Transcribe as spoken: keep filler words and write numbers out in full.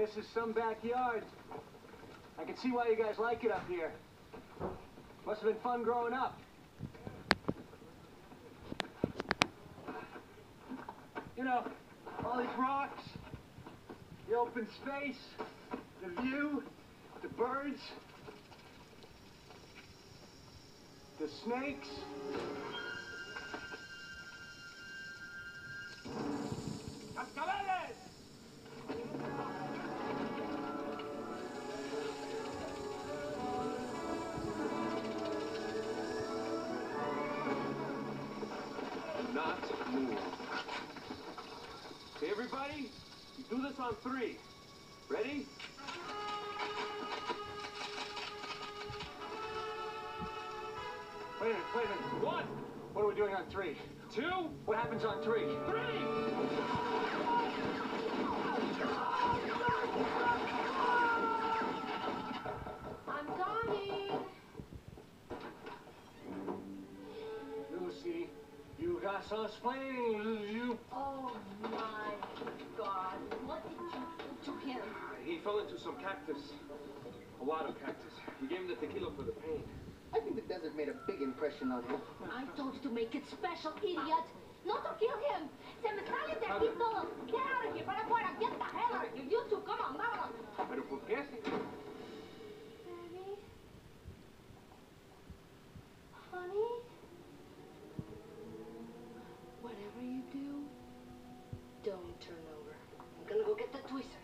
This is some backyard. I can see why you guys like it up here. Must have been fun growing up. You know, all these rocks, the open space, the view, the birds, the snakes. ¡Cascabeles! Do not move. Okay, everybody, you do this on three. Ready? Wait a minute, wait a minute. One. What are we doing on three? Two. What happens on three? Three. I'm coming. Lucy, you got some explaining, you. Oh my God! What did you do to him? He fell into some cactus. A lot of cactus. We gave him the tequila for the pain. I think the desert made a big impression on him. I told you to make it special, idiot! Not to kill him! Se me sale de aquí todo! Get out of here! Para afuera! Get the hell out of here! You two, come on, vámonos! ¿Pero por qué? Daddy? Honey? Whatever you do, don't turn over. I'm gonna go get the twister.